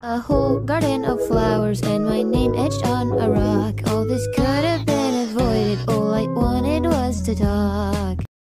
A whole garden of flowers and my name etched on a rock. All this could have been avoided, all I wanted was to talk.